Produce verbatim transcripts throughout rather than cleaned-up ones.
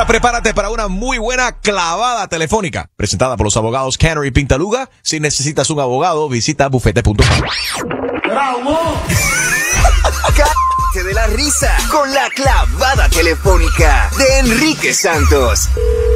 Ahora prepárate para una muy buena clavada telefónica, presentada por los abogados Canary Pintaluga. Si necesitas un abogado, visita bufete punto com. ¡Bravo! Cállate de la risa con la clavada telefónica de Enrique Santos.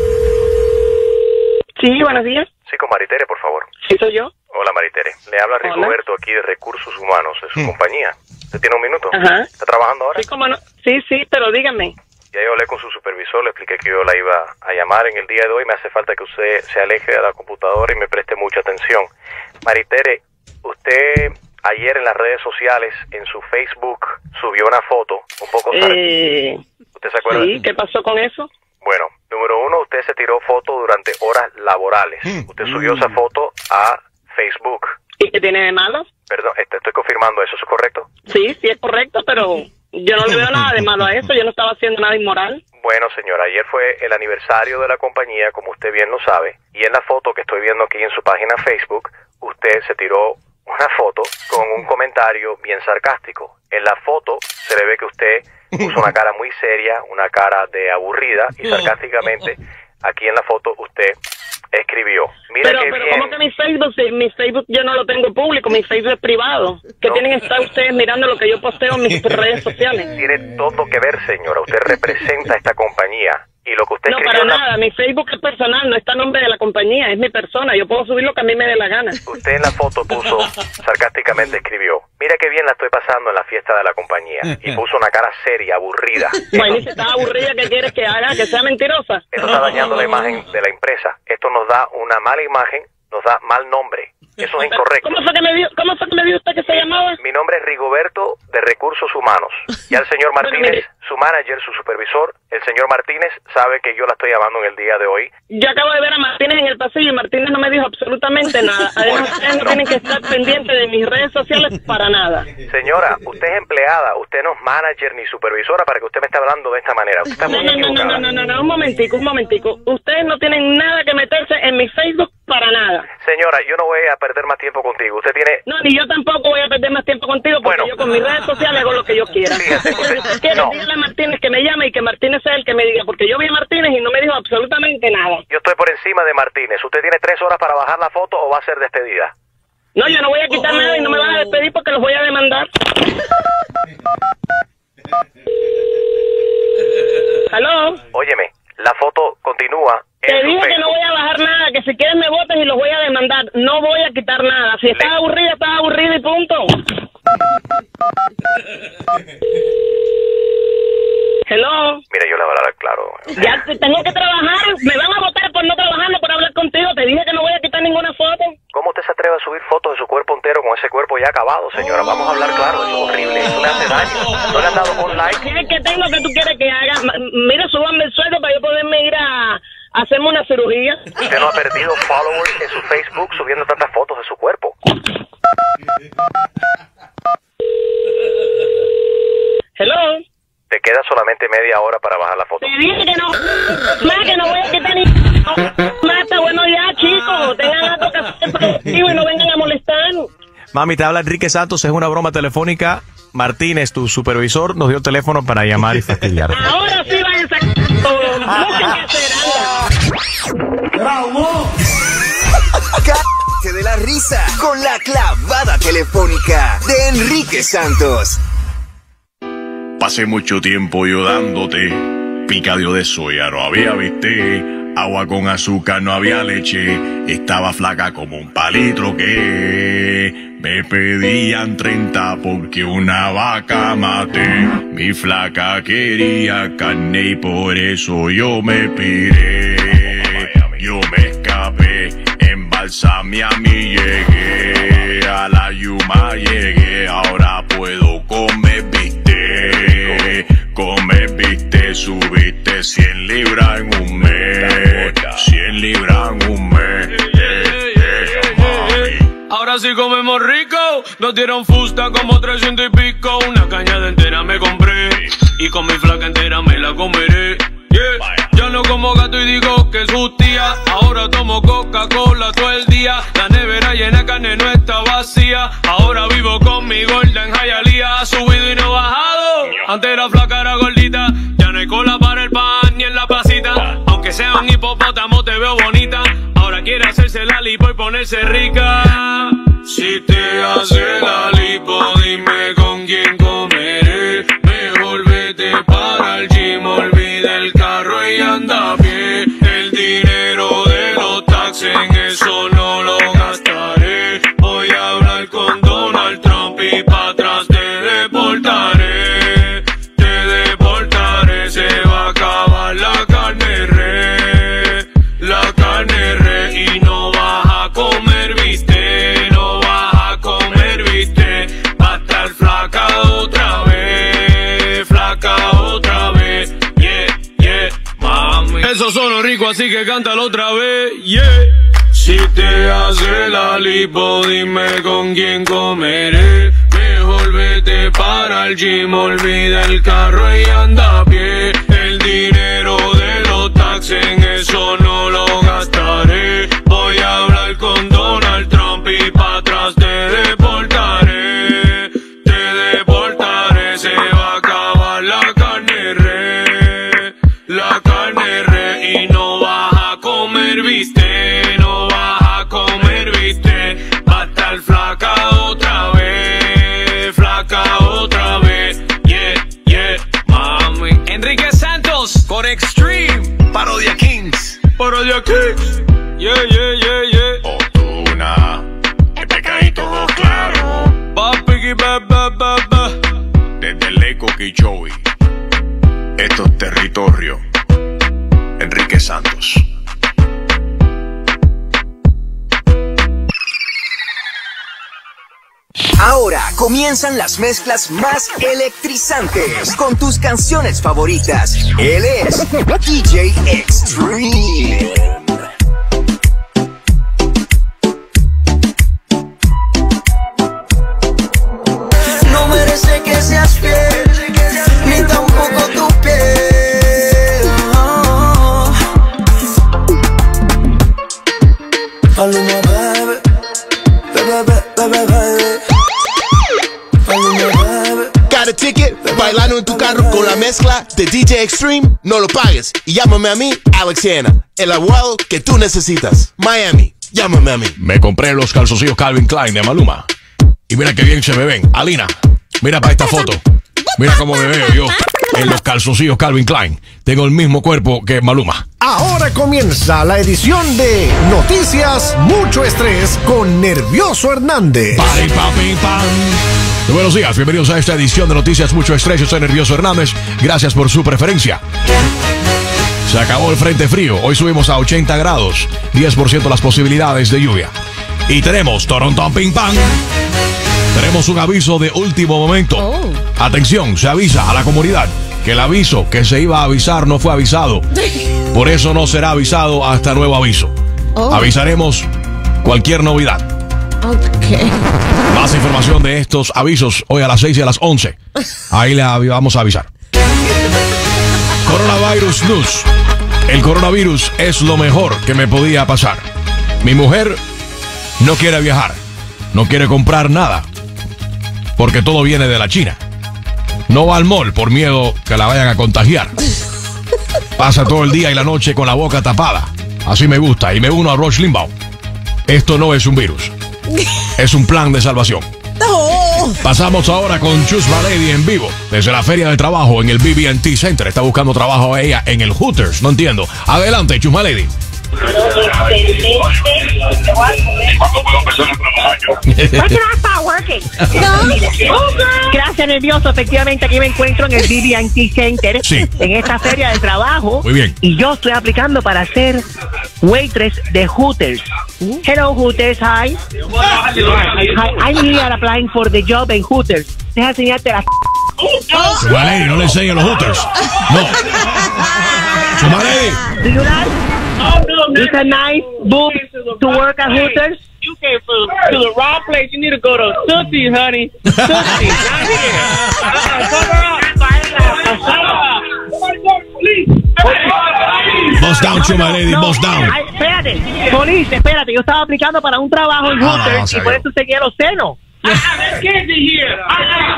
Sí, buenos días. Sí, con Maritere, por favor. Sí, soy yo. Hola, Maritere. Le habla Hola. Rigoberto aquí de Recursos Humanos, de su mm. compañía. ¿Usted tiene un minuto? Ajá. ¿Está trabajando ahora? Sí, cómo no. Sí, sí, pero dígame. Ya yo hablé con su supervisor, le expliqué que yo la iba a llamar en el día de hoy. Me hace falta que usted se aleje de la computadora y me preste mucha atención. Maritere, usted ayer en las redes sociales, en su Facebook, subió una foto un poco... Eh, ¿Usted se acuerda? Sí, ¿qué pasó con eso? Bueno, número uno, usted se tiró foto durante horas laborales. Mm. Usted subió mm. esa foto a Facebook. ¿Y qué tiene de malo? Perdón, estoy confirmando eso, ¿eso es correcto? Sí, sí es correcto, pero yo no le veo nada de malo a eso, yo no estaba haciendo nada inmoral. Bueno, señora, ayer fue el aniversario de la compañía, como usted bien lo sabe, y en la foto que estoy viendo aquí en su página Facebook, usted se tiró una foto con un comentario bien sarcástico. En la foto se le ve que usted puso una cara muy seria, una cara de aburrida, y sarcásticamente, aquí en la foto usted escribió. Mira pero, que pero bien. ¿cómo que mi Facebook? Si mi Facebook yo no lo tengo público, mi Facebook es privado. ¿Qué no. tienen que estar ustedes mirando lo que yo posteo en mis redes sociales? Tiene todo que ver, señora. Usted representa esta compañía. Y lo que usted no, escribió... para la... nada. Mi Facebook es personal, no está a nombre de la compañía. Es mi persona. Yo puedo subir lo que a mí me dé la gana. Usted en la foto puso, sarcásticamente escribió, mira qué bien la estoy pasando en la fiesta de la compañía. Y puso una cara seria, aburrida. Bueno, y si está aburrida, ¿qué quieres que haga? ¿Que sea mentirosa? Esto está dañando la imagen de la empresa. Esto nos da una mala imagen, nos da mal nombre. Eso es incorrecto. ¿Cómo fue que me dio, cómo fue que me dio usted que se llamaba? Mi nombre es Rigoberto de Recursos Humanos. Y al señor Martínez, su manager, su supervisor, el señor Martínez, sabe que yo la estoy llamando en el día de hoy. Yo acabo de ver a Martínez en el pasillo y Martínez no me dijo absolutamente nada. Además, ustedes no tienen que estar pendientes de mis redes sociales para nada. Señora, usted es empleada, usted no es manager ni supervisora para que usted me esté hablando de esta manera. Usted está muy no, no, no, no, no, no, no, un momentico, un momentico. Ustedes no tienen nada que meterse en mi Facebook para nada. Señora, yo no voy a perder más tiempo contigo. Usted tiene... No, ni yo tampoco voy a perder más tiempo contigo porque bueno, yo con mis redes sociales hago lo que yo quiera. Fíjate, usted... Si quiere, no. Dígale a Martínez que me llame y que Martínez sea el que me diga, porque yo vi a Martínez y no me dijo absolutamente nada. Yo estoy por encima de Martínez. ¿Usted tiene tres horas para bajar la foto o va a ser despedida? No, yo no voy a quitar oh, nada y no me van a despedir porque los voy a demandar. ¿Aló? Óyeme, la foto continúa. Te dije que no voy a bajar nada, que si quieres me votes y los voy a demandar. No voy a quitar nada. Si estás aburrida, estás aburrida y punto. Hello. Mira, yo le voy a hablar claro. Ya tengo que trabajar. Me van a votar por no trabajar, no por hablar contigo. Te dije que no voy a quitar ninguna foto. ¿Cómo usted se atreve a subir fotos de su cuerpo entero con ese cuerpo ya acabado, señora? Vamos a hablar claro, eso es horrible, eso me hace daño. ¿No le han dado un like? ¿Qué es que tengo que tú quieres que haga? Mira, súbanme el sueldo para yo poderme ir a hacerme una cirugía. Usted no ha perdido followers en su Facebook subiendo tantas fotos de su cuerpo. Hello. Te queda solamente media hora para bajar la foto. Te dije que no, más que no voy a quitar ni... Más está bueno ya, chicos. Tengan algo que hacer productivo y no vengan a molestar. Mami, te habla Enrique Santos, es una broma telefónica. Martínez, tu supervisor, nos dio el teléfono para llamar y fastidiar. Ahora sí van a sacar todo. Busquen que hacer. ¡Bravo! Cállate de la risa con la clavada telefónica de Enrique Santos. Pasé mucho tiempo yo dándote picadillo de soya, no había viste, agua con azúcar, no había leche, estaba flaca como un palitro que me pedían treinta porque una vaca maté. Mi flaca quería carne y por eso yo me piré. Yo me escapé, embalsamé a mí llegué, a la Yuma llegué, ahora puedo comer bistec. Comer bistec, subiste cien libras en un mes, cien libras en un mes. Eh, eh, mami. Ahora sí comemos rico, nos dieron fusta como trescientos y pico. Una caña de entera me compré y con mi flaca entera me la comeré. Yeah. Ya no como gato y digo que es justía. Ahora tomo Coca-Cola todo el día. La nevera llena de carne no está vacía. Ahora vivo con mi gorda en Hialeah. Ha subido y no bajado. Antes era flaca, era gordita. Ya no hay cola para el pan ni en la placita. un hipopótamo te veo bonita. Ahora quiere hacerse la lipo y ponerse rica. Si te hace la lipo, dime con quién comeré. Mejor vete para el gym, olvida el carro y anda a pie. El dinero de los taxis, en eso no lo gastaré. Voy a hablar con Donald Trump y pa' atrás te deportaré. Te deportaré, se va a acabar la carne re. La carne re y no vas a comer bistec. No vas a comer bistec. Va a estar flaca otra vez. Flaca otra vez. Yeah, yeah, mami. Eso sonó rico, así que cántalo otra vez. Yeah. Si te hace la lipo, dime con quién comeré. Mejor vete para el gym, olvida el carro y anda a pie. El dinero de los taxis, en eso no lo gastaré. Voy a hablar con Donald Trump y pa' atrás te deportaré. Te deportaré, se va a acabar la carne re. La carne re y no vas a comer bistec. No vas a comer bistec. Va a estar flaca otra vez. Flaca otra vez. Yeah, yeah, mami. Enrique Santos con Extreme. Parodia Kings. Parodia Kings. Yeah, yeah, yeah, yeah. Fortuna, el pecadito dos claro. Papi, ba, ba, ba, ba. Desde el Eco Kichowi. Esto es territorio. Enrique Santos. Ahora comienzan las mezclas más electrizantes con tus canciones favoritas. Él es D J Extreme. No merece que seas fiel, ni tampoco tu piel. Oh. Paloma, bebé, bebé, bebé, bebé. Got a ticket, bailando en tu carro con la mezcla de D J Extreme, no lo pagues y llámame a mí, Alex Hanna, el abogado que tú necesitas. Miami, llámame a mí. Me compré los calzoncillos Calvin Klein de Maluma. Y mira qué bien se me ven. Alina, mira para esta foto. Mira cómo me veo yo en los calzoncillos Calvin Klein. Tengo el mismo cuerpo que Maluma. Ahora comienza la edición de Noticias Mucho Estrés con Nervioso Hernández. Pari, papi, pam. Muy buenos días, bienvenidos a esta edición de Noticias Mucho Estrés. Yo soy Nervioso Hernández. Gracias por su preferencia. Se acabó el frente frío. Hoy subimos a ochenta grados. diez por ciento las posibilidades de lluvia. Y tenemos Toronto Ping Pang. Tenemos un aviso de último momento. Oh. Atención, se avisa a la comunidad que el aviso que se iba a avisar no fue avisado. Por eso no será avisado hasta nuevo aviso. Oh. Avisaremos cualquier novedad. Okay. Más información de estos avisos hoy a las seis y a las once. Ahí le vamos a avisar. Coronavirus News. El coronavirus es lo mejor que me podía pasar. Mi mujer no quiere viajar. No quiere comprar nada. Porque todo viene de la China. No va al mall por miedo que la vayan a contagiar. Pasa todo el día y la noche con la boca tapada. Así me gusta y me uno a Rush Limbaugh. Esto no es un virus. Es un plan de salvación. Oh. Pasamos ahora con Chusma Lady en vivo. Desde la feria de trabajo en el B B and T Center. Está buscando trabajo a ella en el Hooters. No entiendo. Adelante, Chusma Lady. Gracias, Nervioso. Efectivamente, aquí me encuentro en el B B and T Center, sí, en esta feria de trabajo. Muy bien. Y yo estoy aplicando para ser waitress de Hooters. Hello, Hooters. Hi. Hi. I'm here applying for the job in Hooters. Deja enseñarte la... Chumaley, no le enseñe los Hooters. No. Chumaley. Do you like? It's a nice booth to work at Hooters. You came to, to the wrong place. You need to go to Tootsie, honey. Tootsie, not here. Uh-uh, cover up. Boss down, Chuma Lady, no, boss down. Ay, espérate, Police, espérate. Yo estaba aplicando para un trabajo en Hooters no, no, no, y por eso seguía los senos.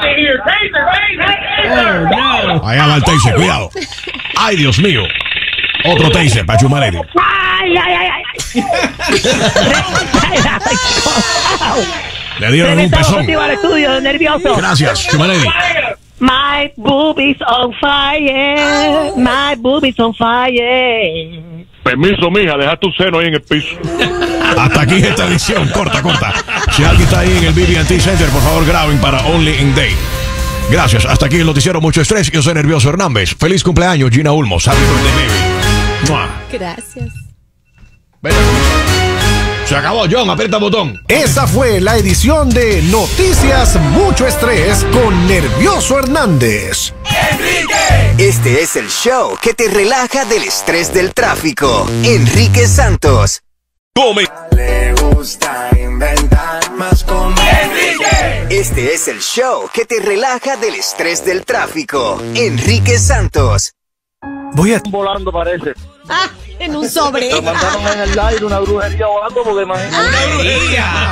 Allá va el taser, cuidado. Ay, Dios mío. Otro taser para Chumaledi. Ay, ay, ay, ay. Le dieron un Regresamos pezón. contigo al estudio, nervioso. Gracias, Chumaledi. My boobies on fire. My boobies on fire. Permiso, mija, deja tu seno ahí en el piso. Hasta aquí esta edición. Corta, corta. Si alguien está ahí en el B B and T Center, por favor graben para Only in Day. Gracias. Hasta aquí el noticiero Mucho Estrés. Yo soy Nervioso Hernández. Feliz cumpleaños, Gina Ulmos. Happy birthday, baby. ¡Mua! Gracias. Se acabó, John. Aprieta el botón. Esa fue la edición de Noticias Mucho Estrés con Nervioso Hernández. Este es el show que te relaja del estrés del tráfico. Enrique Santos. Come. Le gusta inventar más con Enrique. Este es el show que te relaja del estrés del tráfico. Enrique Santos. Voy a... Volando parece. Ah, en un sobre. Lo mandaron en el aire una brujería volando porque imagínate. ¡Una brujería!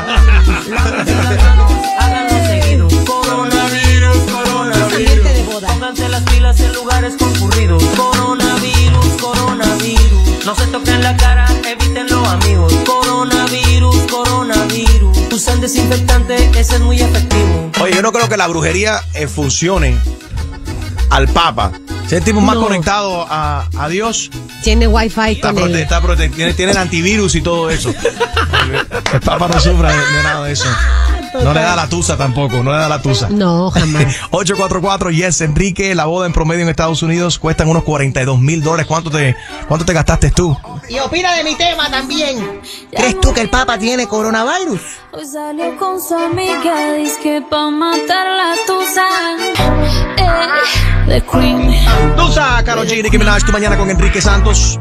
Háganlo seguido. Coronavirus, coronavirus. Pónganse las pilas en lugares concurridos. Coronavirus, coronavirus. No se toquen la cara, evítenlo, amigos. Coronavirus, coronavirus. Usan desinfectante, ese es muy efectivo. Oye, yo no creo que la brujería eh, funcione al Papa. Sentimos más No. conectado a, a Dios. Tiene wifi Está con prote- él. está prote- tiene, tiene el antivirus y todo eso. El Papa no sufre de, de nada de eso. No le da la tusa tampoco, no le da la tusa. No, jamás. ocho cuatro cuatro, yes, Enrique. La boda en promedio en Estados Unidos cuestan unos cuarenta y dos mil dólares. ¿Cuánto te, ¿Cuánto te gastaste tú? Y opina de mi tema también. ¿Crees tú que el Papa tiene coronavirus? Hoy salió con su amiga, dice que pa' matar la tusa. Eh, The Queen. Tusa, Karol G, Nicki Minaj, tu mañana con Enrique Santos.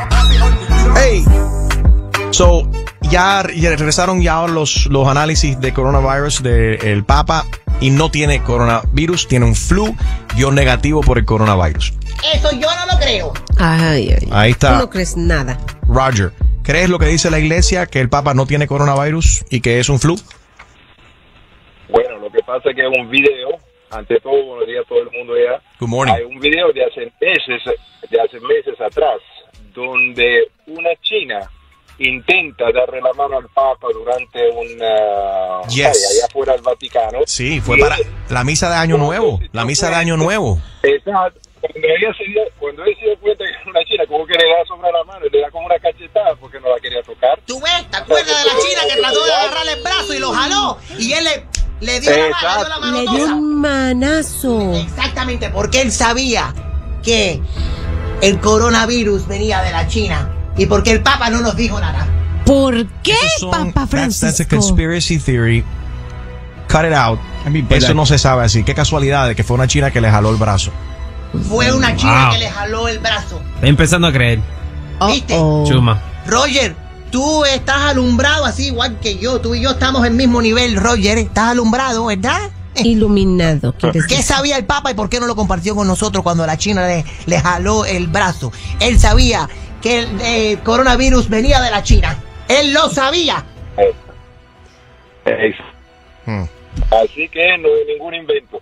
Hey. So, ya, ya regresaron ya los, los análisis de coronavirus del Papa y no tiene coronavirus, tiene un flu, dio negativo por el coronavirus. Eso yo no lo creo. Ay, ay. Ahí está. Tú no crees nada. Roger, ¿crees lo que dice la iglesia, que el Papa no tiene coronavirus y que es un flu? Bueno, lo que pasa es que es un video, ante todo, buenos días a todo el mundo ya. Good morning. Hay un video de hace meses, de hace meses atrás, donde una china intenta darle la mano al Papa durante una Yes. vaya, allá afuera del Vaticano. Sí, fue Y para él- la misa de Año Nuevo, la misa de Año Nuevo. Exacto. Cuando ella se dio, cuando él se dio cuenta que era una china, como que le da sobre la mano y le da como una cachetada porque no la quería tocar. ¿Tú ves? ¿Te acuerdas de la china que trató de agarrarle el brazo y lo jaló? Y él le, le dio la mano, le dio la mano Le dio tosa. un manazo. Exactamente, porque él sabía que el coronavirus venía de la China y porque el Papa no nos dijo nada. ¿Por qué, Son- Papa that's, that's a Francisco? conspiracy theory. Cut it out. Eso no se sabe así. Qué casualidad de que fue una china que le jaló el brazo. Fue una china Wow. que le jaló el brazo. Estoy empezando a creer. ¿Viste? Chuma. Roger, tú estás alumbrado así igual que yo. Tú y yo estamos en el mismo nivel, Roger. Estás alumbrado, ¿verdad? Iluminado. ¿quieres ¿Qué decir? sabía el Papa y por qué no lo compartió con nosotros cuando la China le, le jaló el brazo? Él sabía que el eh, coronavirus venía de la China. Él lo sabía. Hmm. Así que no hay ningún invento.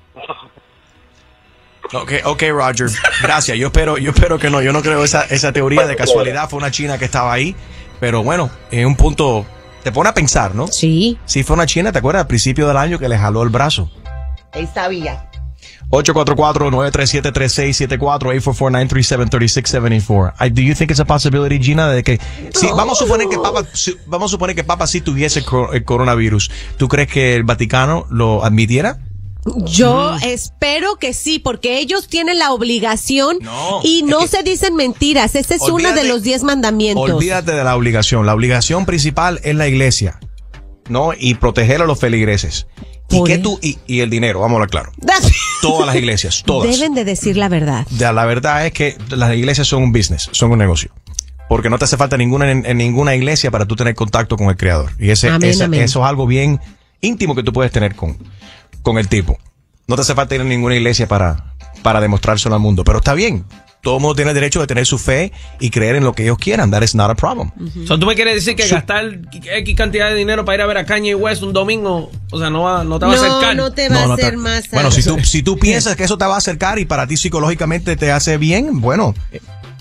Ok, ok, Roger. Gracias. Yo espero, yo espero que no. Yo no creo esa, esa teoría de casualidad. Fue una china que estaba ahí. Pero bueno, en un punto te pone a pensar, ¿no? Sí. Sí, fue una china, ¿te acuerdas? Al principio del año que le jaló el brazo. Él sabía. ocho cuatro cuatro, nueve tres siete, tres seis siete cuatro, ocho cuatro cuatro, nueve tres siete, tres seis siete cuatro. I, do you think it's a possibility, Gina, de que sí, vamos a suponer que Papa, si- vamos a suponer que Papa sí tuviese cor- el coronavirus. ¿Tú crees que el Vaticano lo admitiera? Yo espero que sí, porque ellos tienen la obligación No, y no es que- se dicen mentiras. Ese es uno Olvídate- de los diez mandamientos. Olvídate de la obligación. La obligación principal es la iglesia, ¿no? Y proteger a los feligreses. ¿Y qué tú? Y, y el dinero, vamos a hablar claro. Todas las iglesias, todas. Deben de decir la verdad. Ya, la verdad es que las iglesias son un business, son un negocio. Porque no te hace falta ninguna en, en ninguna iglesia para tú tener contacto con el Creador. Y ese, Amén, ese- amén. eso es algo bien íntimo que tú puedes tener con, con el tipo. No te hace falta ir a ninguna iglesia para, para demostrárselo al mundo. Pero está bien. Todo el mundo tiene el derecho de tener su fe y creer en lo que ellos quieran. That is not a problem. So, ¿tú me quieres decir que gastar X cantidad de dinero para ir a ver a Kanye West un domingo, o sea, no, va, no te va a acercar? No, no te va No, no a te- hacer más. Bueno, si tú, algo. si tú piensas que eso te va a acercar y para ti psicológicamente te hace bien, bueno,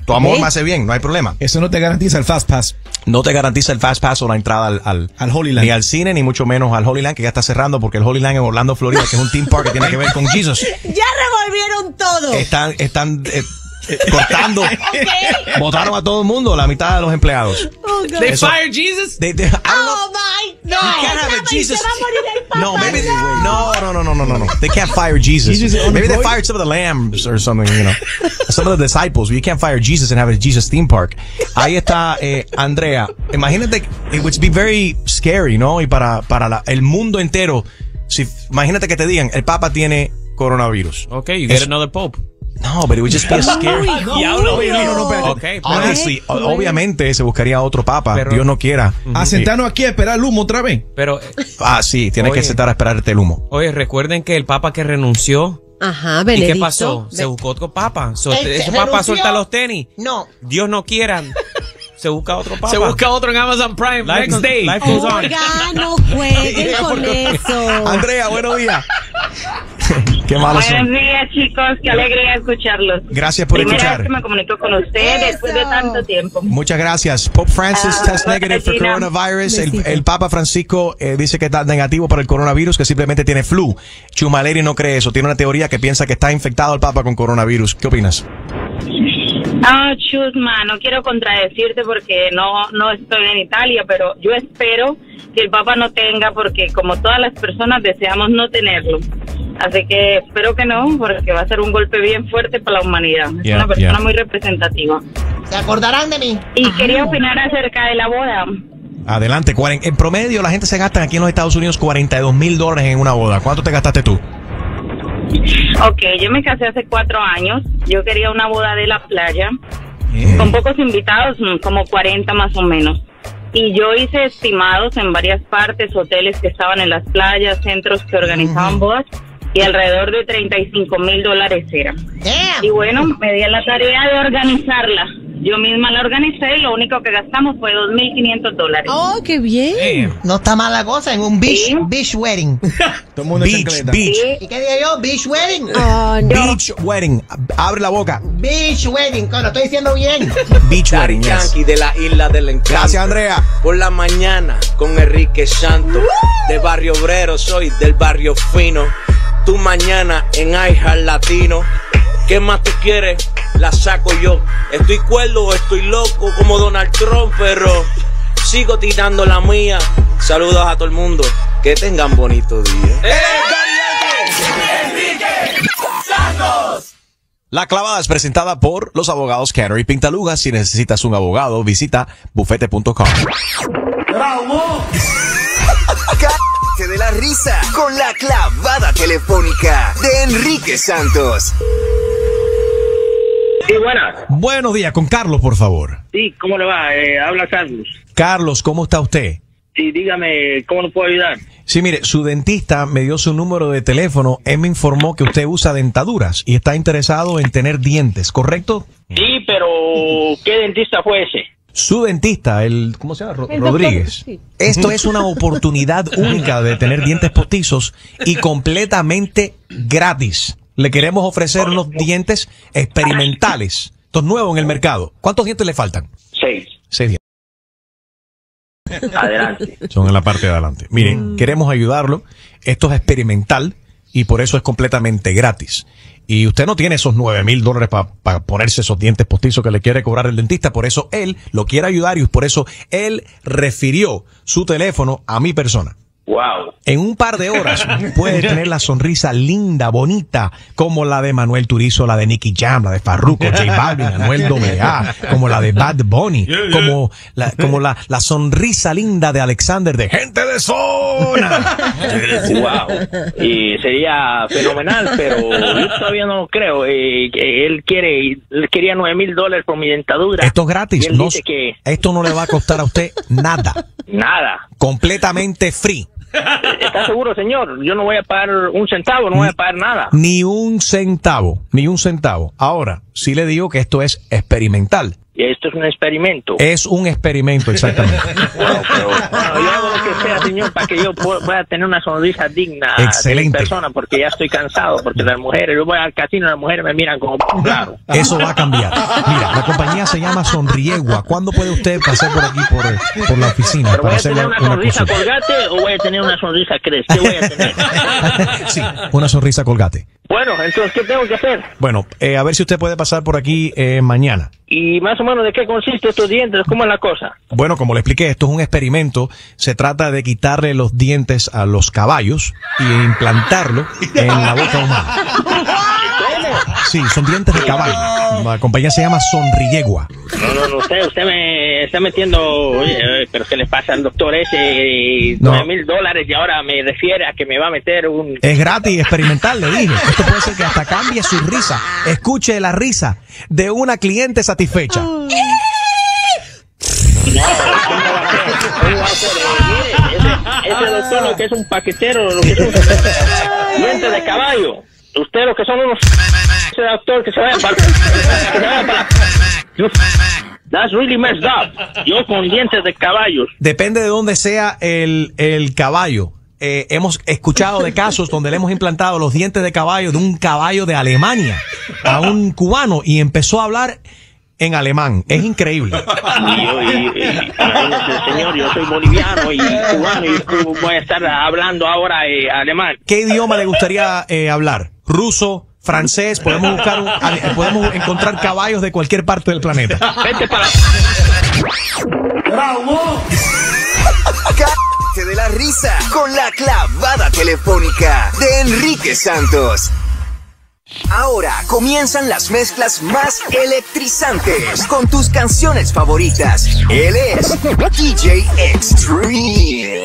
Tu amor ¿Eh? me hace bien, no hay problema. Eso no te garantiza el Fast Pass. No te garantiza el Fast Pass o la entrada al, al, al Holy Land. Ni al cine, ni mucho menos al Holy Land, que ya está cerrando porque el Holy Land en Orlando, Florida, que es un theme park que tiene que ver con Jesus. Ya revolvieron todo. Están, están eh, eh, cortando. Okay. Votaron a todo el mundo, la mitad de los empleados. Oh, They Eso, fired Jesus? They, they, I don't Oh know. my You can't have a Jesus. Se va a morir el papá. No, maybe they, no, no, no, no, no, no, no. They can't fire Jesus. Jesus Maybe they unemployed? fired some of the lambs or something, you know. Some of the disciples. You can't fire Jesus and have a Jesus theme park. Ahí está eh, Andrea. Imagínate, it would be very scary, ¿no? Y para, para la, el mundo entero. Si, imagínate que te digan, el Papa tiene coronavirus. Okay, you get Es- another pope. No, but it would just be a scary. Diablo. Oye, no, no, no, espérate. Okay, Honestly, Ay, o- obviamente se buscaría otro Papa. Pero- Dios no quiera. A sentarnos aquí a esperar el humo otra vez. Pero, eh, Ah, sí, tienes que Oye. sentar a esperarte el humo. oye, recuerden que el papa que renunció. Ajá, ¿Y Benedicto. qué pasó? Se buscó otro papa. So, Este ese papa renunció. suelta los tenis. No. Dios no quiera. Se busca otro papa. Se busca otro en Amazon Prime. Life, Next day. life goes on. Oiga, no jueguen con eso. Andrea, buenos días. Qué malos Buenos son. días, chicos. Qué alegría escucharlos. Gracias por Primera escuchar. vez que me comunico con ustedes después de tanto tiempo. Muchas gracias. Pope Francis Ah, test negative for Regina. coronavirus. El, Besito. el Papa Francisco eh, dice que está negativo para el coronavirus, que simplemente tiene flu. Chumaleri no cree eso. Tiene una teoría que piensa que está infectado el Papa con coronavirus. ¿Qué opinas? Ah, Chusma, no quiero contradecirte porque no, no estoy en Italia, pero yo espero que el Papa no tenga, porque como todas las personas deseamos no tenerlo. Así que espero que no, porque va a ser un golpe bien fuerte para la humanidad. Es Yeah, una persona yeah. muy representativa. ¿Se acordarán de mí? Y quería opinar acerca de la boda. Adelante. Cuaren- En promedio, la gente se gasta aquí en los Estados Unidos cuarenta y dos mil dólares en una boda. ¿Cuánto te gastaste tú? Ok, yo me casé hace cuatro años. Yo quería una boda de la playa, con pocos invitados, mm, como cuarenta más o menos. Y yo hice estimados en varias partes, hoteles que estaban en las playas, centros que organizaban bodas, y alrededor de treinta y cinco mil dólares era. Damn. Y bueno, me di a la tarea de organizarla. Yo misma la organicé y lo único que gastamos fue dos mil quinientos dólares. Oh, qué bien. No está mal la cosa en un beach, Sí. beach wedding. Todo el mundo en Beach, chancleta. beach. Sí. ¿Y qué digo yo? Beach wedding. Oh, no. Beach wedding. Abre la boca. Beach wedding, lo estoy diciendo bien. Beach Daddy wedding, yes. Yankee de la isla del encanto. Gracias, Andrea. Por la mañana con Enrique Santos. De barrio obrero, soy del barrio fino. Tu mañana en iHeart Latino. ¿Qué más tú quieres? La saco yo. Estoy cuerdo o estoy loco como Donald Trump, pero sigo tirando la mía. Saludos a todo el mundo. Que tengan bonito día. La clavada es presentada por los abogados Canary y Pintaluga. Si necesitas un abogado, visita bufete punto com. Cállate de la risa con la clavada telefónica de Enrique Santos. Sí, buenas. Buenos días, con Carlos, por favor. Sí, ¿cómo le va? Eh, habla Carlos. Carlos, ¿cómo está usted? Sí, dígame, ¿cómo lo puedo ayudar? Sí, mire, su dentista me dio su número de teléfono. Él me informó que usted usa dentaduras y está interesado en tener dientes, ¿correcto? Sí, pero ¿qué dentista fue ese? Su dentista, el, ¿cómo se llama? Ro- El doctor, Rodríguez. sí. Esto es una oportunidad única de tener dientes postizos y completamente gratis. Le queremos ofrecer unos dientes experimentales, estos nuevos en el mercado. ¿Cuántos dientes le faltan? Seis. Seis dientes. Adelante. Son en la parte de adelante. Miren, queremos ayudarlo. Esto es experimental y por eso es completamente gratis. Y usted no tiene esos nueve mil dólares para ponerse esos dientes postizos que le quiere cobrar el dentista. Por eso él lo quiere ayudar y por eso él refirió su teléfono a mi persona. Wow. En un par de horas puede tener la sonrisa linda, bonita, como la de Manuel Turizo, la de Nicky Jam, la de Farruko, J Balvin, Anuel doble A, como la de Bad Bunny, Yeah, yeah. como la, como la, la sonrisa linda de Alexander de Gente de Zona. Wow. Y sería fenomenal, pero yo todavía no lo creo. Eh, que él quiere, él quería nueve mil dólares por mi dentadura. Esto es gratis. Y él No, dice que esto no le va a costar a usted nada. nada. Completamente free. ¿Está seguro, señor? Yo no voy a pagar un centavo, no voy a pagar nada. Ni un centavo, ni un centavo. Ahora, sí le digo que esto es experimental. Y esto es un experimento. Es un experimento, exactamente. Bueno, pero, bueno, yo hago lo que sea, señor, para que yo pueda tener una sonrisa digna Excelente. de mi persona, porque ya estoy cansado, porque las mujeres, yo voy al casino y las mujeres me miran como claro. Eso va a cambiar. Mira, la compañía se llama Sonriegua. ¿Cuándo puede usted pasar por aquí, por, por la oficina? ¿Pero para voy a hacer tener una, una una sonrisa consulta? colgate o voy a tener una sonrisa crest? ¿Qué voy a tener? Sí, una sonrisa colgate. Bueno, entonces, ¿qué tengo que hacer? Bueno, eh, a ver si usted puede pasar por aquí eh, mañana. ¿Y más o menos de qué consiste estos dientes? ¿Cómo es la cosa? Bueno, como le expliqué, esto es un experimento. Se trata de quitarle los dientes a los caballos y implantarlo en la boca humana. Sí, son dientes de caballo. La compañía se llama Sonriegua. No, no, no, usted, usted me está metiendo, oye, eh, pero ¿qué le pasa al doctor ese? No. nueve mil dólares y ahora me refiere a que me va a meter un... Es gratis experimental, le dije. Esto puede ser que hasta cambie su risa. Escuche la risa de una cliente satisfecha. No, ¿cómo va a ser? ¿Cómo va a ser? Eh, mire, ese, ese doctor lo que es un paquetero, lo que es un diente de caballo. Usted lo que son unos... Ese doctor que se vaya para... Que se vaya para... That's really messed up. Yo con dientes de caballos. Depende de dónde sea el, el caballo. Eh, hemos escuchado de casos donde le hemos implantado los dientes de caballo de un caballo de Alemania a un cubano y empezó a hablar en alemán. Es increíble. Y yo, y, y, imagínese, señor, yo soy boliviano y cubano y voy a estar hablando ahora eh, alemán. ¿Qué idioma le gustaría eh, hablar? ¿Ruso? ¿Francés? Podemos buscar un, podemos encontrar caballos de cualquier parte del planeta. Vete para... ¡Bravo! Cállate de la risa con la clavada telefónica de Enrique Santos. Ahora comienzan las mezclas más electrizantes con tus canciones favoritas. Él es D J Extreme.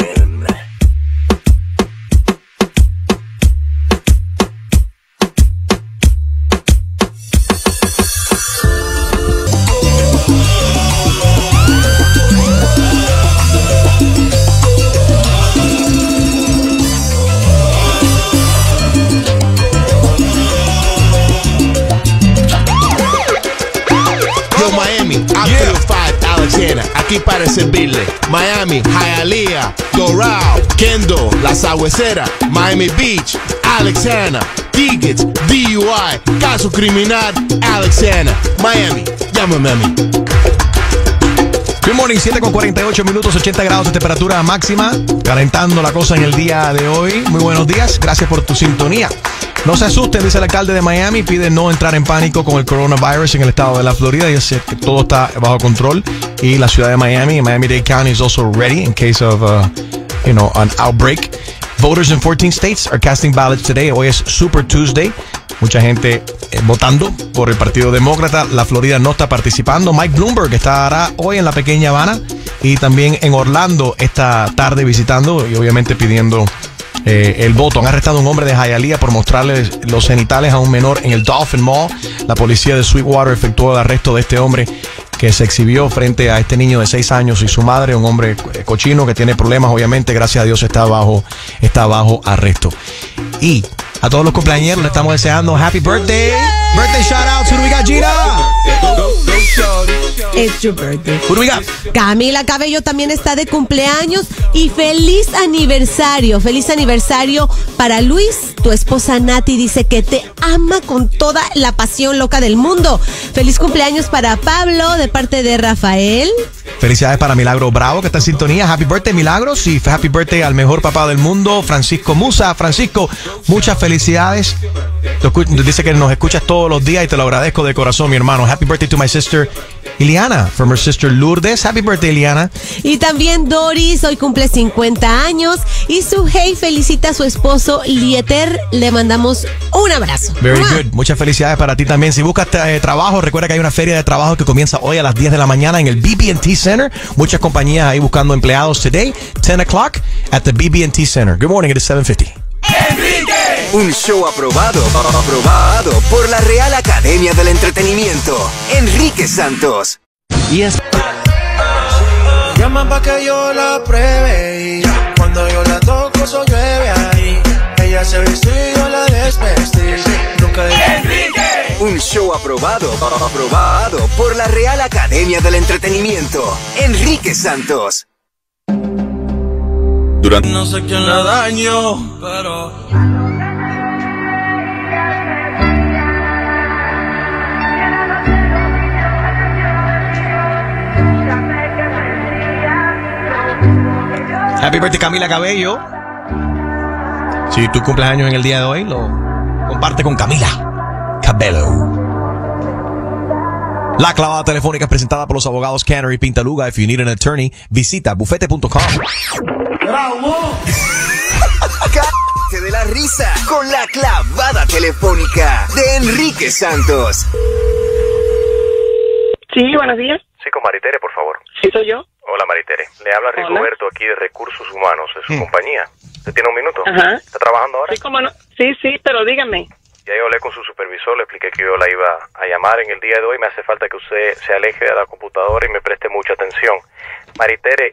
Yo, Miami, Apple five, Alexandria, aquí para servirle. Miami, Hialeah, Doral, Kendo, La Sabuesera, Miami Beach, Alexandria, tickets, D U I, caso criminal, Alexandria, Miami, llámame a mí. Good morning, siete con cuarenta y ocho minutos, ochenta grados de temperatura máxima, calentando la cosa en el día de hoy. Muy buenos días, gracias por tu sintonía. No se asusten, dice el alcalde de Miami, pide no entrar en pánico con el coronavirus en el estado de la Florida. Dice que todo está bajo control y la ciudad de Miami, Miami-Dade County, is also ready in case of, uh, you know, an outbreak. Voters in fourteen states are casting ballots today. Hoy es Super Tuesday. Mucha gente eh, votando por el Partido Demócrata. La Florida no está participando. Mike Bloomberg estará hoy en la pequeña Habana y también en Orlando esta tarde visitando y obviamente pidiendo eh, el voto. Han arrestado a un hombre de Hialeah por mostrarle los genitales a un menor en el Dolphin Mall. La policía de Sweetwater efectuó el arresto de este hombre que se exhibió frente a este niño de seis años y su madre, un hombre cochino que tiene problemas, obviamente, gracias a Dios está bajo, está bajo arresto. Y a todos los cumpleañeros le estamos deseando Happy Birthday. Birthday shout outs. Who do we got, Gina? It's your birthday. Who do we got? Camila Cabello también está de cumpleaños y feliz aniversario. Feliz aniversario para Luis. Tu esposa Nati dice que te ama con toda la pasión loca del mundo. Feliz cumpleaños para Pablo de parte de Rafael. Felicidades para Milagro Bravo, que está en sintonía. Happy birthday, Milagros. Y happy birthday al mejor papá del mundo, Francisco Musa. Francisco, muchas felicidades. Dice que nos escuchas todos los días y te lo agradezco de corazón, mi hermano. Happy birthday to my sister Iliana, from her sister Lourdes. Happy birthday, Iliana. Y también Doris, hoy cumple cincuenta años. Y Suhey felicita a su esposo Lieter. Le mandamos un abrazo. Very good. Muchas felicidades para ti también. Si buscas eh, trabajo, recuerda que hay una feria de trabajo que comienza hoy a las diez de la mañana en el B B and T Center. Muchas compañías ahí buscando empleados today. ten o'clock at the B B and T Center. Good morning, it is seven fifty. Enrique. Un show aprobado, aprobado por la Real Academia del Entretenimiento. Enrique Santos. Yes. Llama pa' que yo la pruebe y cuando yo la toco eso llueve ahí. Ella se vistió y yo la desvestí. Nunca dije Enrique. Un Un show aprobado, aprobado por la Real Academia del Entretenimiento. Enrique Santos. Durante no sé quién le daño, pero Happy birthday Camila Cabello. Si tú cumples años en el día de hoy, lo comparte con Camila Cabello. La clavada telefónica es presentada por los abogados Canary Pintaluga. If you need an attorney, visita bufete punto com. Cállate de la risa con la clavada telefónica de Enrique Santos. Sí, buenos días. Sí, con Maritere, por favor. Sí, soy yo. Hola, Maritere. Le habla Hola. Rigoberto aquí de Recursos Humanos, de su Mm. compañía. ¿Usted tiene un minuto? Ajá. ¿Está trabajando ahora? Sí, cómo no. Sí, sí, pero dígame. Ya yo hablé con su supervisor, le expliqué que yo la iba a llamar en el día de hoy. Me hace falta que usted se aleje de la computadora y me preste mucha atención. Maritere,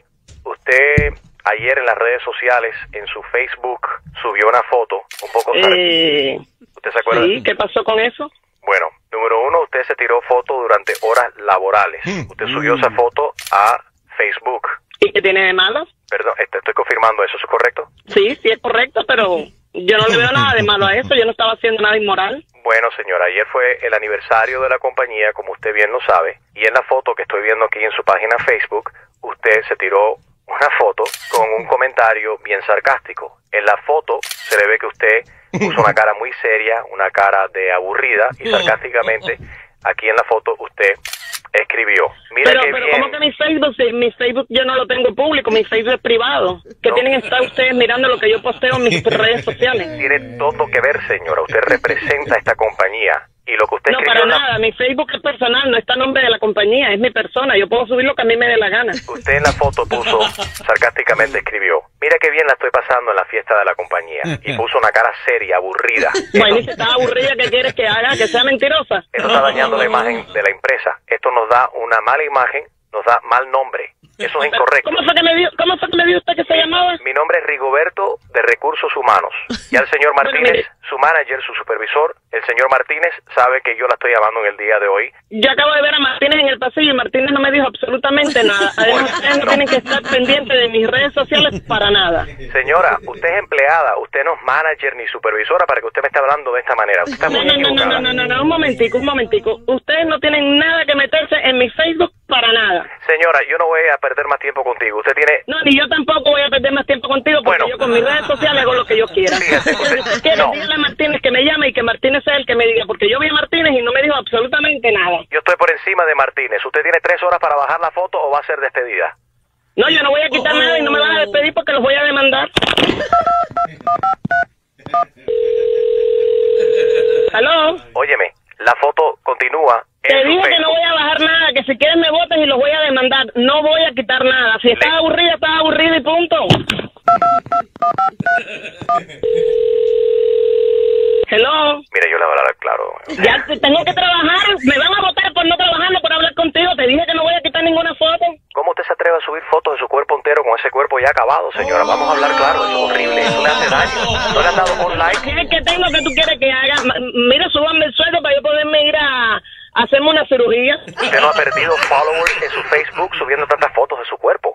usted ayer en las redes sociales, en su Facebook, subió una foto un poco... Eh, ¿Usted se acuerda? Sí, ¿qué pasó con eso? Bueno, número uno, usted se tiró foto durante horas laborales. Usted subió esa foto a Facebook. ¿Y qué tiene de malo? Perdón, este, estoy confirmando eso, ¿es correcto? Sí, sí es correcto, pero yo no le veo nada de malo a eso. Yo no estaba haciendo nada inmoral. Bueno, señora, ayer fue el aniversario de la compañía, como usted bien lo sabe, y en la foto que estoy viendo aquí en su página Facebook, usted se tiró una foto con un comentario bien sarcástico. En la foto se le ve que usted puso una cara muy seria, una cara de aburrida, y sarcásticamente, aquí en la foto usted escribió, mira Pero, qué pero bien. ¿cómo que mi Facebook? Si mi Facebook yo no lo tengo público, mi Facebook es privado. ¿Qué tienen que estar ustedes mirando lo que yo posteo en mis redes sociales? Tiene todo que ver, señora. Usted representa esta compañía. Y lo que usted No, escribió para en la- nada. Mi Facebook es personal, no está a nombre de la compañía, es mi persona. Yo puedo subir lo que a mí me dé la gana. Usted en la foto puso, sarcásticamente escribió, mira qué bien la estoy pasando en la fiesta de la compañía. Y puso una cara seria, aburrida. Bueno, y si está aburrida, ¿qué quieres que haga? ¿Que sea mentirosa? Esto está dañando la imagen de la empresa. Esto nos da una mala imagen, nos da mal nombre. Eso es incorrecto. ¿Cómo fue que me dio, cómo fue que me dio usted que se llamaba? Mi nombre es Rigoberto de Recursos Humanos. Y al señor Martínez, su manager, su supervisor, el señor Martínez sabe que yo la estoy llamando en el día de hoy. Yo acabo de ver a Martínez en el pasillo y Martínez no me dijo absolutamente nada. Además, ustedes no tienen que estar pendientes de mis redes sociales para nada. Señora, usted es empleada, usted no es manager ni supervisora para que usted me esté hablando de esta manera. Usted está No, muy no, no, no, equivocada. no, no, no, un momentico, un momentico. Ustedes no tienen nada que meterse en mi Facebook para nada. Señora, yo no voy a perder más tiempo contigo. Usted tiene... No, ni yo tampoco voy a perder más tiempo contigo porque yo con mis redes sociales hago lo que yo quiera. Fíjese, usted- Si quieres, no. dígale a Martínez que me llame y que Martínez sea el que me diga, porque yo vi a Martínez y no me dijo absolutamente nada. Yo estoy por encima de Martínez. ¿Usted tiene tres horas para bajar la foto o va a ser despedida? No, yo no voy a quitar nada y no me van a despedir porque los voy a demandar. ¿Aló? Óyeme, la foto continúa en Te su dije que Facebook. no voy a bajar nada, que si quieres me votes y los voy a demandar. No voy a quitar nada. Si estás aburrida, estás aburrida y punto. Hello. Mire, yo le voy a hablar claro. Ya te- tengo que trabajar. Me van a votar por no trabajar, no por hablar contigo. Te dije que no voy a quitar ninguna foto. ¿Cómo usted se atreve a subir fotos de su cuerpo entero con ese cuerpo ya acabado, señora? Vamos a hablar claro, eso es horrible, eso le hace daño. ¿No le han dado un like? ¿Qué, qué tengo que tú quieres que haga? Ma- Mira, súbanme el sueldo para yo poderme ir a, a hacerme una cirugía. Usted no ha perdido followers en su Facebook subiendo tantas fotos de su cuerpo.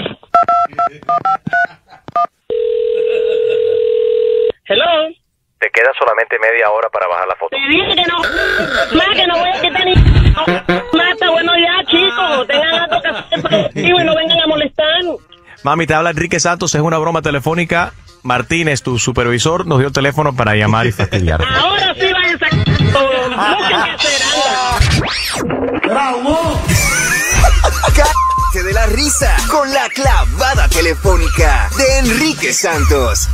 Hello. Te queda solamente media hora para bajar la foto. Te dije que no. Más que no voy a quitar ni. Más está bueno ya, chicos. Tengan algo que hacer productivo y no vengan a molestar. Mami, te habla Enrique Santos, es una broma telefónica. Martínez, tu supervisor, nos dio el teléfono para llamar y fastidiar. Ahora sí vayan a sacar todo. Busquen que hacer, anda. ¡Bravo! Cállate de la risa con la clavada telefónica de Enrique Santos.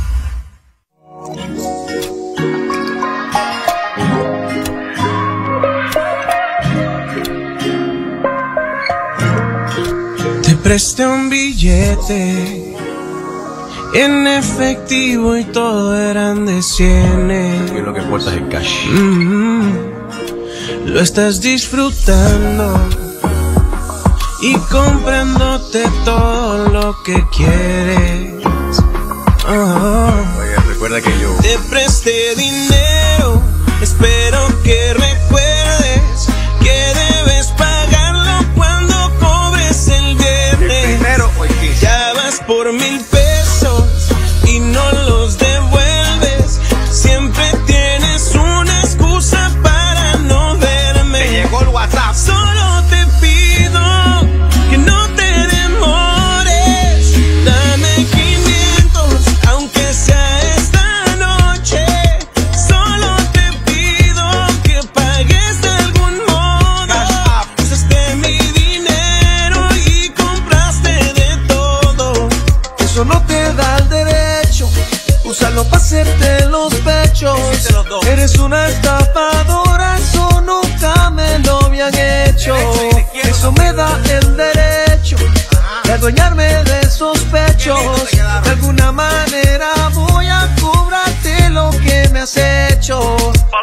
Te presté un billete en efectivo y todo eran de cienes. Y lo que importa es el cash. Mm, lo estás disfrutando y comprándote todo lo que quieres. Oh. Oye, recuerda que yo... Te presté dinero, espero que recuerdes el derecho, úsalo para hacerte los pechos. Eres una estafadora, eso nunca me lo habían hecho. Eso me da el derecho de adueñarme de esos pechos. De alguna manera voy a cobrarte lo que me has hecho.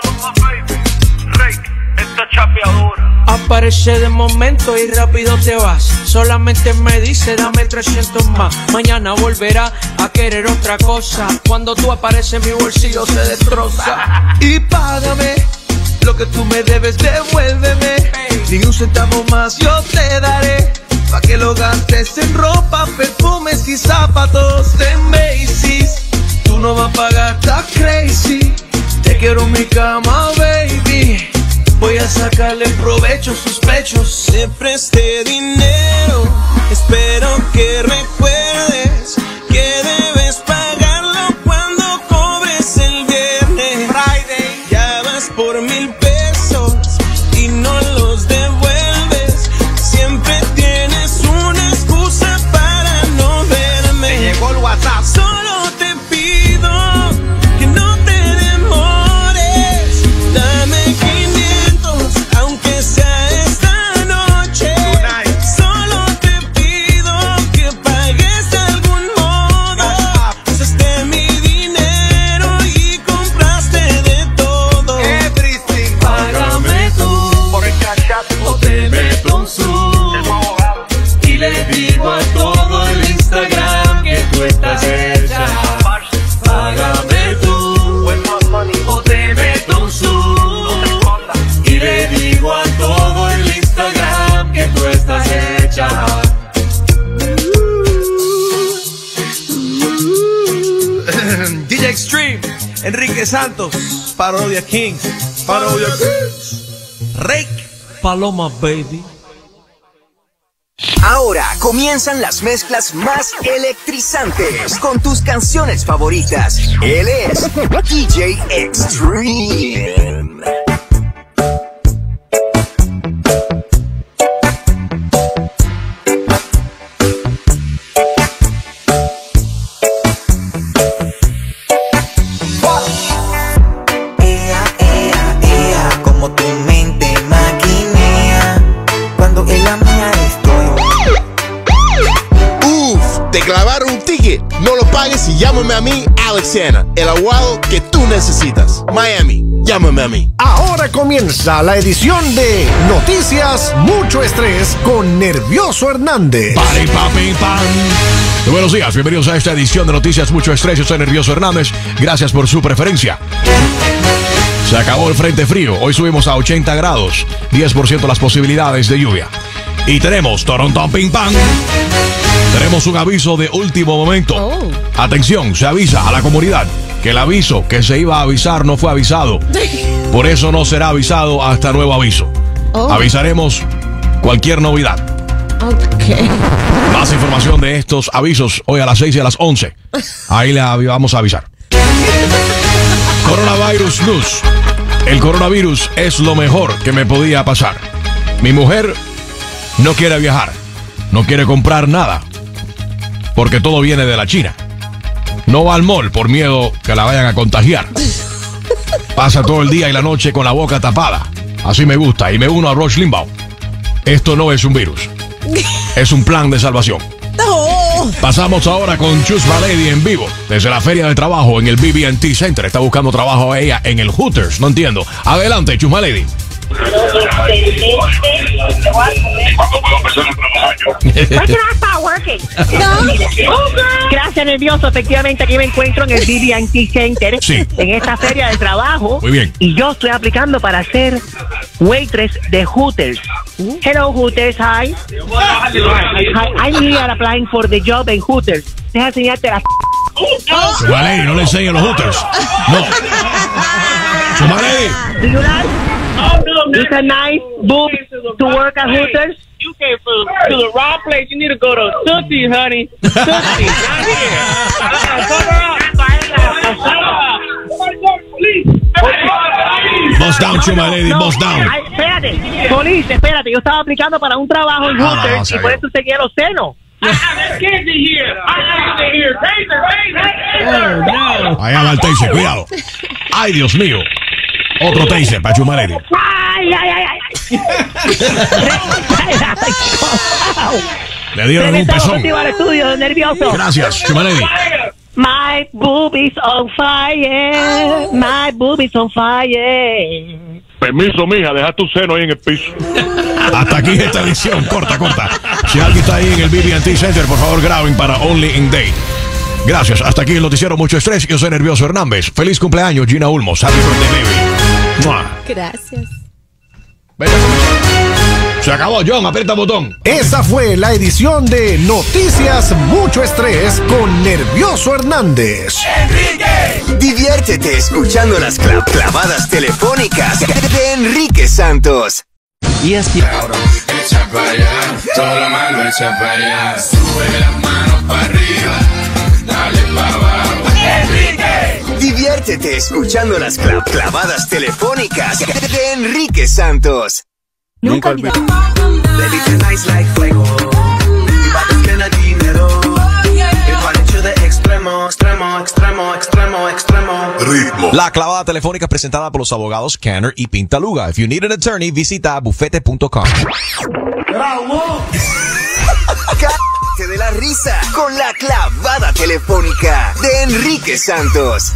Aparece de momento y rápido te vas. Solamente me dice dame trescientos más. Mañana volverá a querer otra cosa. Cuando tú apareces mi bolsillo se destroza. Y págame lo que tú me debes, devuélveme. Ni un centavo más yo te daré, pa' que lo gastes en ropa, perfumes y zapatos de Macy's. Tú no vas a pagar, está crazy. Te quiero en mi cama, baby. Voy a sacarle provecho a sus pechos. Te presté dinero, espero que recuerdes que debes pagarlo cuando cobres el viernes. Friday. Ya vas por mil pesos y no los devuelves. Siempre tienes una excusa para no verme. Me llegó el WhatsApp. Solo te pido que no te demores. Dame quinientos, aunque sea esta noche. Solo te pido que pagues de algún modo. Usaste mi dinero y compraste de todo. Everything. Págame tú por el cash app o te meto un zoom. Y le digo a todo el Instagram que tú estás hecha. Págame tú o te meto un zoom. Y le digo a todo el Instagram que tú estás hecha. D J Extreme, Enrique Santos, Parodia Kings, Parodia Kings, Rake, Paloma Baby. Ahora comienzan las mezclas más electrizantes con tus canciones favoritas. Él es D J Extreme. Ea, ea, ea, como tu mente maquinea cuando en la mía estoy. Uf, te clavaron un ticket. No lo pagues y llámame a mí, Alexana, el abogado que tú necesitas. Miami, llámame a mí. Ahora comienza la edición de Noticias Mucho Estrés con Nervioso Hernández. Pari, papi, pan. Muy buenos días, bienvenidos a esta edición de Noticias Mucho Estrés. Yo soy Nervioso Hernández. Gracias por su preferencia. Se acabó el frente frío. Hoy subimos a ochenta grados. diez por ciento las posibilidades de lluvia. Y tenemos Toronto Ping Pang. Tenemos un aviso de último momento. Oh. Atención, se avisa a la comunidad que el aviso que se iba a avisar no fue avisado. Por eso no será avisado hasta nuevo aviso. Oh. Avisaremos cualquier novedad. Ok. Más información de estos avisos hoy a las seis y a las once. Ahí le vamos a avisar. Coronavirus News. El coronavirus es lo mejor que me podía pasar. Mi mujer no quiere viajar, no quiere comprar nada, porque todo viene de la China. No va al mall por miedo que la vayan a contagiar. Pasa todo el día y la noche con la boca tapada. Así me gusta y me uno a Rush Limbaugh. Esto no es un virus, es un plan de salvación. No. Pasamos ahora con Chusma Lady en vivo desde la feria de trabajo en el B B and T Center. Está buscando trabajo a ella en el Hooters, no entiendo. Adelante, Chusma Lady. Gracias, Nervioso. Efectivamente, aquí me encuentro en el B B and T Center, sí, en esta feria de trabajo. Muy bien. Y yo estoy aplicando para ser waitress de Hooters. Hello, Hooters. Hi. Hi. I'm here applying for the job in Hooters. Deja enseñarte la... Chusma Lady, no le enseñen los Hooters. No. Chusma Lady. Do you like? It's a nice booth to work at Hooters. You came to the wrong place. You need to go to Tootsie, honey. Tootsie, not here. Uh-uh, cover up. Bust down, Chusma Lady, No, bust down. ay, espérate, Police, espérate. Yo estaba aplicando para un trabajo en Ah, Hooters no, y por eso seguía los senos. have kids in here. I have in here. Taser, taser. Oh, no. Allá va el taser, cuidado. Ay, Dios mío. Otro taser para Chumaleri. Ay, ay, ay, ay. Le dieron un pezón. Al estudio, nervioso. Gracias, Chumaleri. My boobies on fire. My boobies on fire. Permiso, mija, deja tu seno ahí en el piso. Hasta aquí esta edición, corta, corta. Si alguien está ahí en el B B and T Center, por favor graben para Only in Day. Gracias, hasta aquí el noticiero Mucho Estrés. Yo soy Nervioso Hernández. Feliz cumpleaños, Gina Ulmos. Happy birthday, baby. ¡Mua! Gracias. Venga. Se acabó, John, aprieta el botón. Esa fue la edición de Noticias Mucho Estrés con Nervioso Hernández. ¡Enrique! Diviértete escuchando las clav clavadas telefónicas de Enrique Santos. Y es que ahora echa para allá, toda la mano echa para allá, sube las manos para arriba, dale para abajo. ¡Enrique! Diviértete escuchando las clav clavadas telefónicas de Enrique Santos. Nunca olvidé. Baby, tonight's like fuego. Y va a tener dinero. Igual hecho de extremo, extremo, extremo, extremo, extremo. Ritmo. La clavada telefónica es presentada por los abogados Canner y Pintaluga. If you need an attorney, visita bufete punto com. ¡Bravo! Cállate de la risa con la clavada telefónica de Enrique Santos.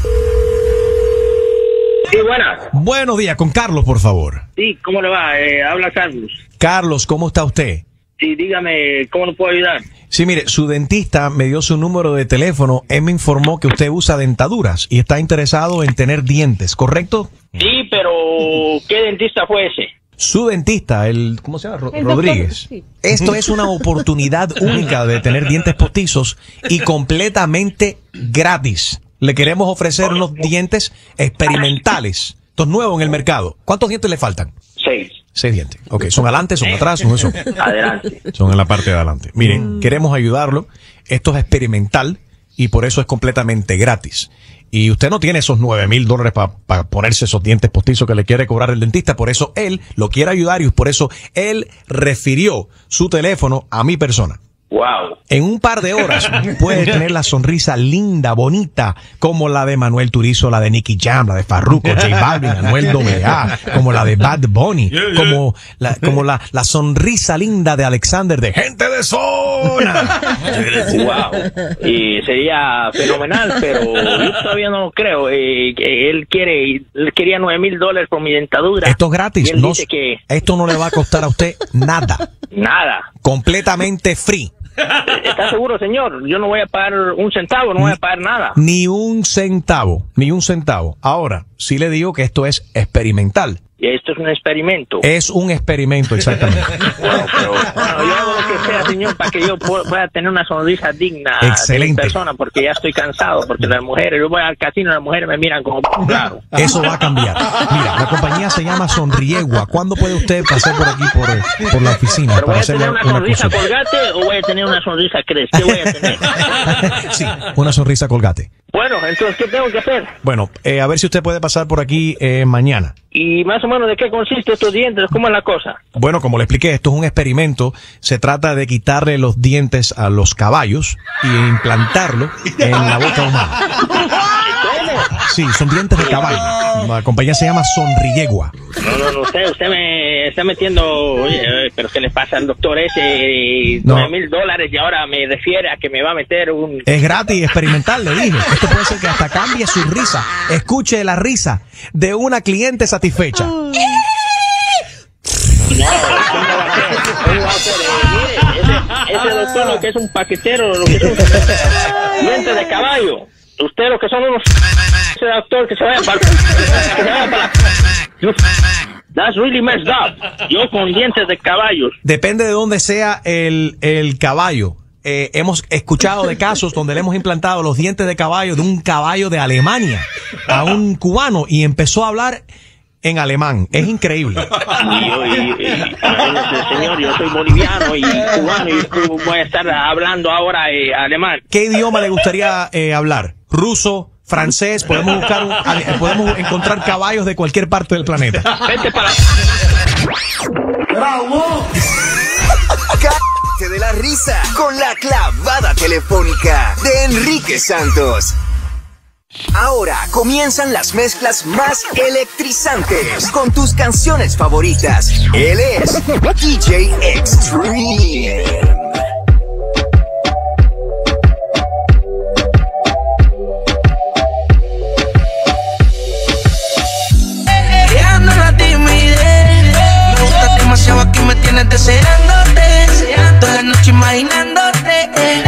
Sí, buenas. Buenos días, con Carlos, por favor. Sí, ¿cómo le va? Eh, habla Carlos. Carlos, ¿cómo está usted? Sí, dígame, ¿cómo lo puedo ayudar? Sí, mire, su dentista me dio su número de teléfono. Él me informó que usted usa dentaduras y está interesado en tener dientes, ¿correcto? Sí, pero ¿qué dentista fue ese? Su dentista, el, ¿cómo se llama? Ro- El doctor, Rodríguez. sí. Esto es una oportunidad única de tener dientes postizos y completamente gratis. Le queremos ofrecer unos dientes experimentales. Esto es nuevo en el mercado. ¿Cuántos dientes le faltan? Seis. Seis dientes. Ok, ¿son adelante, son atrás, son eso? Adelante. Son en la parte de adelante. Miren, queremos ayudarlo. Esto es experimental y por eso es completamente gratis. Y usted no tiene esos nueve mil dólares para pa ponerse esos dientes postizos que le quiere cobrar el dentista. Por eso él lo quiere ayudar y por eso él refirió su teléfono a mi persona. Wow. En un par de horas puede tener la sonrisa linda, bonita, como la de Manuel Turizo, la de Nicky Jam, la de Farruko, J Balvin, Anuel doble A, como la de Bad Bunny, como la, como la, la sonrisa linda de Alexander de Gente de Zona. Wow. Y sería fenomenal, pero yo todavía no lo creo. Eh, que él quiere, él quería nueve mil dólares por mi dentadura. Esto es gratis. Y él No, dice que esto no le va a costar a usted nada. nada. Completamente free. ¿Está seguro, señor? Yo no voy a pagar un centavo, no voy a pagar nada. Ni un centavo, ni un centavo. Ahora, sí le digo que esto es experimental. Y esto es un experimento. Es un experimento, exactamente. Bueno, pero, bueno, yo hago lo que sea, señor, para que yo pu- pueda tener una sonrisa digna Excelente. de mi persona, porque ya estoy cansado, porque las mujeres, yo voy al casino y las mujeres me miran como claro. Eso va a cambiar. Mira, la compañía se llama Sonriegua. ¿Cuándo puede usted pasar por aquí, por, eh, por la oficina? ¿Pero voy para a hacerle tener una una sonrisa consulta? colgate o voy a tener una sonrisa crest? ¿Qué voy a tener? Sí, una sonrisa colgate. Bueno, entonces, ¿qué tengo que hacer? Bueno, eh, a ver si usted puede pasar por aquí eh, mañana. ¿Y más o menos de qué consiste estos dientes? ¿Cómo es la cosa? Bueno, como le expliqué, esto es un experimento. Se trata de quitarle los dientes a los caballos y implantarlo en la boca humana. Sí, son dientes de caballo. La compañía se llama Sonriegua. No, no, no, usted, usted me está metiendo, oye, eh, pero ¿qué le pasa al doctor ese? No. nueve mil dólares y ahora me refiere a que me va a meter un... Es gratis, experimental, le dije. Esto puede ser que hasta cambie su risa. Escuche la risa de una cliente satisfecha. No, ¿cómo va a ser? ¿Cómo va a ser? Eh, mire, ese, ese doctor lo que es un paquetero, lo que es un diente de caballo. Usted lo que son unos... Ese doctor que se vaya para... Que se vaya para... That's really messed up. Yo con dientes de caballos. Depende de dónde sea el, el caballo. Eh, hemos escuchado de casos donde le hemos implantado los dientes de caballo de un caballo de Alemania a un cubano y empezó a hablar en alemán. Es increíble. Y yo, y, y, y, señor, yo soy boliviano y cubano y voy a estar hablando ahora eh, alemán. ¿Qué idioma le gustaría eh, hablar? ¿Ruso? ¿Francés? Podemos buscar un, podemos encontrar caballos de cualquier parte del planeta. Vete para... ¡Bravo! Muerte de la risa con la clavada telefónica de Enrique Santos. Ahora comienzan las mezclas más electrizantes con tus canciones favoritas. Él es D J Extreme. Dejando la timidez, me gusta demasiado, aquí me tienes deseándote, toda la noche imaginándote.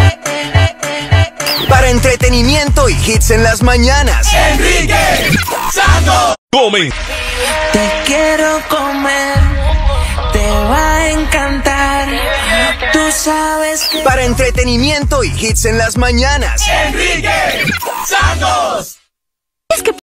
Para entretenimiento y hits en las mañanas, Enrique Santos. Come. Te quiero comer, te va a encantar. Tú sabes que. Para entretenimiento y hits en las mañanas, Enrique Santos. Es que